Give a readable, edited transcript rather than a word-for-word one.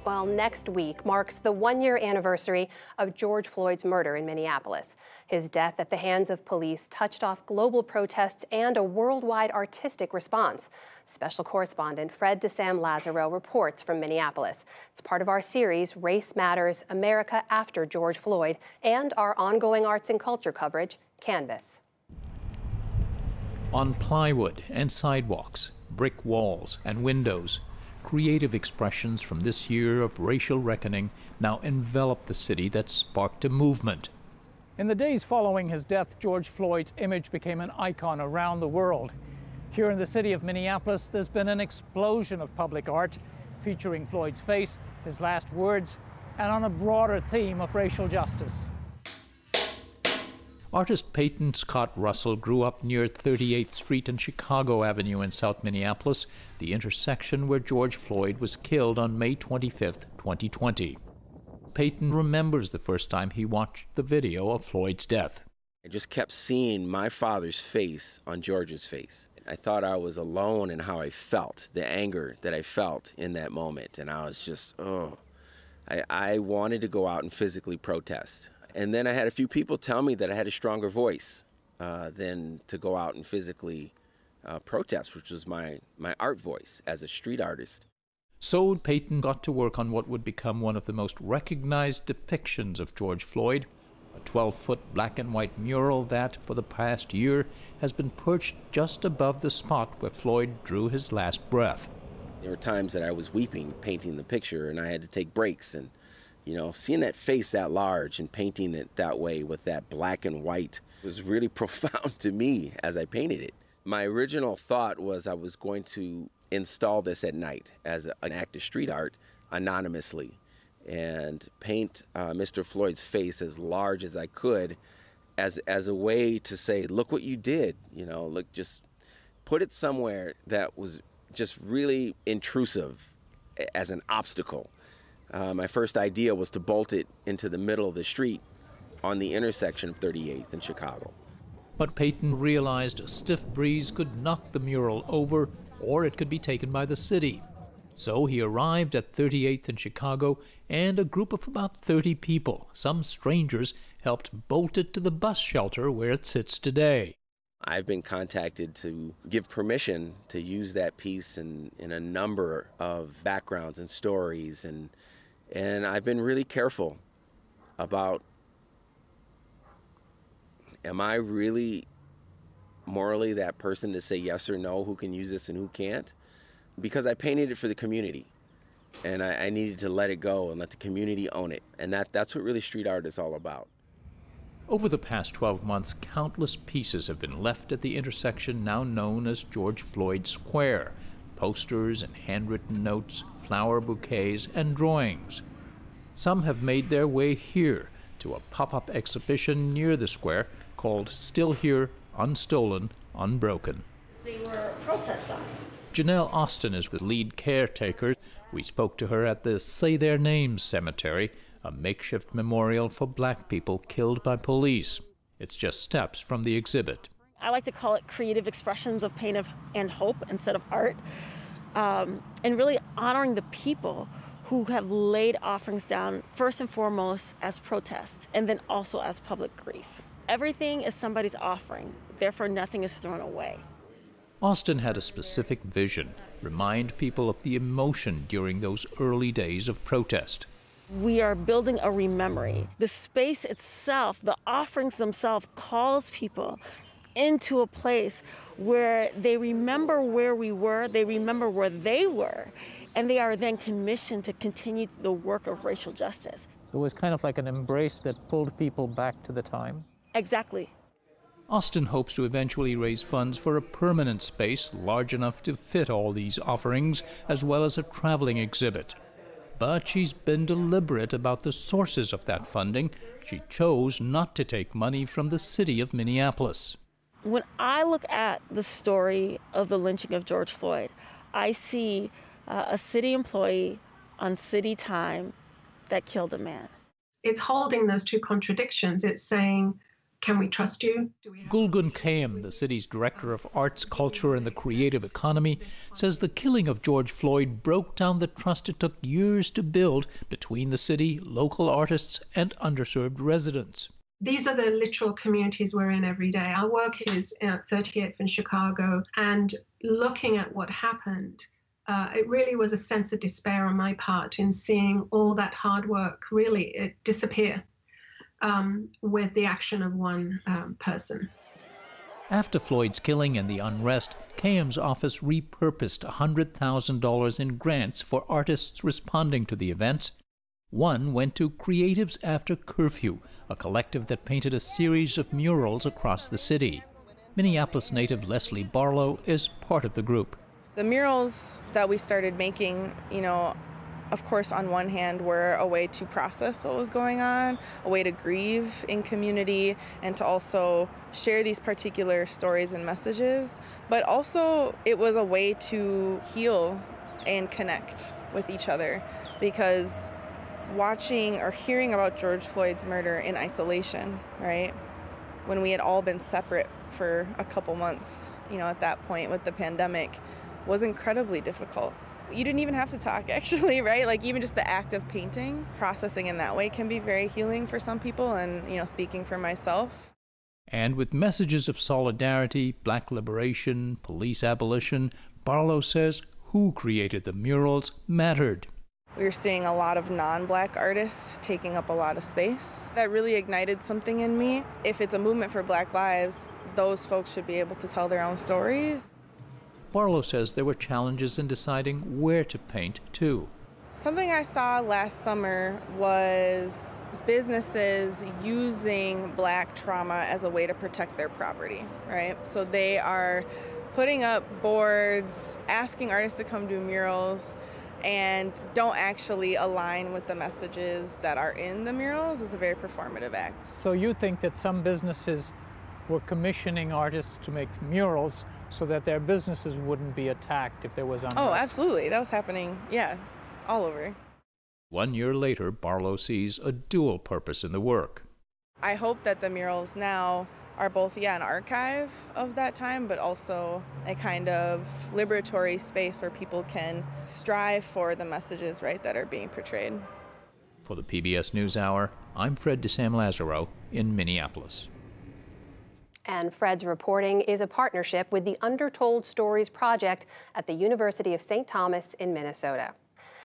Well, next week marks the one-year anniversary of George Floyd's murder in Minneapolis. His death at the hands of police touched off global protests and a worldwide artistic response. Special correspondent Fred de Sam Lazaro reports from Minneapolis. It's part of our series, Race Matters, America After George Floyd, and our ongoing arts and culture coverage, Canvas. On plywood and sidewalks, brick walls and windows, creative expressions from this year of racial reckoning now envelop the city that sparked a movement. In the days following his death, George Floyd's image became an icon around the world. Here in the city of Minneapolis, there's been an explosion of public art featuring Floyd's face, his last words, and on a broader theme of racial justice. Artist Peyton Scott Russell grew up near 38th Street and Chicago Avenue in South Minneapolis, the intersection where George Floyd was killed on May 25, 2020. Peyton remembers the first time he watched the video of Floyd's death. I just kept seeing my father's face on George's face. I thought I was alone in how I felt, the anger that I felt in that moment. And I was just, I wanted to go out and physically protest. And then I had a few people tell me that I had a stronger voice than to go out and physically protest, which was my art voice as a street artist. So Peyton got to work on what would become one of the most recognized depictions of George Floyd, a 12-foot black and white mural that, for the past year, has been perched just above the spot where Floyd drew his last breath. There were times that I was weeping painting the picture, and I had to take breaks. And seeing that face that large and painting it that way with that black and white was really profound to me as I painted it. My original thought was I was going to install this at night as an act of street art anonymously and paint Mr. Floyd's face as large as I could as a way to say, look what you did, look, just put it somewhere that was just really intrusive as an obstacle. My first idea was to bolt it into the middle of the street on the intersection of 38th and Chicago. But Peyton realized a stiff breeze could knock the mural over, or it could be taken by the city. So he arrived at 38th and Chicago, and a group of about 30 people, some strangers, helped bolt it to the bus shelter where it sits today. I've been contacted to give permission to use that piece in a number of backgrounds and stories, and I've been really careful about, am I really morally that person to say yes or no, who can use this and who can't? Because I painted it for the community, and I needed to let it go and let the community own it, and that's what really street art is all about. Over the past 12 months, countless pieces have been left at the intersection now known as George Floyd Square. Posters and handwritten notes, flower bouquets, and drawings. Some have made their way here to a pop-up exhibition near the square called Still Here, Unstolen, Unbroken. They were protest signs. Janelle Austin is the lead caretaker. We spoke to her at the Say Their Names Cemetery, a makeshift memorial for black people killed by police. It's just steps from the exhibit. I like to call it creative expressions of pain and hope instead of art, and really honoring the people who have laid offerings down first and foremost as protest and then also as public grief. Everything is somebody's offering, therefore nothing is thrown away. Austin had a specific vision, remind people of the emotion during those early days of protest. We are building a rememory. The space itself, the offerings themselves, calls people into a place where they remember where we were, they remember where they were, and they are then commissioned to continue the work of racial justice. So it was kind of like an embrace that pulled people back to the time? Exactly. Austin hopes to eventually raise funds for a permanent space large enough to fit all these offerings, as well as a traveling exhibit. But she's been deliberate about the sources of that funding. She chose not to take money from the city of Minneapolis. When I look at the story of the lynching of George Floyd, I see a city employee on city time that killed a man. It's holding those two contradictions. It's saying Can we trust you? Gulgun Kayam, the city's director of arts, culture, and the creative economy, says the killing of George Floyd broke down the trust it took years to build between the city, local artists, and underserved residents. These are the literal communities we're in every day. Our work is at 38th and Chicago, and looking at what happened, it really was a sense of despair on my part in seeing all that hard work really disappear with the action of one person. After Floyd's killing and the unrest, Kayam's office repurposed $100,000 in grants for artists responding to the events. One went to Creatives After Curfew, a collective that painted a series of murals across the city. Minneapolis native Leslie Barlow is part of the group. The murals that we started making, of course, on one hand, were a way to process what was going on, a way to grieve in community, and to also share these particular stories and messages. But also, it was a way to heal and connect with each other, because watching or hearing about George Floyd's murder in isolation, right, when we had all been separate for a couple months, at that point with the pandemic, was incredibly difficult. You didn't even have to talk, actually, right? Like, even just the act of painting, processing in that way can be very healing for some people, and, speaking for myself. And with messages of solidarity, black liberation, police abolition, Barlow says who created the murals mattered. We were seeing a lot of non-black artists taking up a lot of space. That really ignited something in me. If it's a movement for Black lives, those folks should be able to tell their own stories. Barlow says there were challenges in deciding where to paint, too. Something I saw last summer was businesses using black trauma as a way to protect their property, right? So they are putting up boards, asking artists to come do murals, and don't actually align with the messages that are in the murals. It's a very performative act. So you think that some businesses were commissioning artists to make murals so that their businesses wouldn't be attacked if there was unrest? Oh, absolutely. That was happening, all over. 1 year later, Barlow sees a dual purpose in the work. I hope that the murals now are both, an archive of that time, but also a kind of liberatory space where people can strive for the messages, right, that are being portrayed. For the PBS NewsHour, I'm Fred de Sam Lazaro in Minneapolis. And Fred's reporting is a partnership with the Undertold Stories Project at the University of St. Thomas in Minnesota.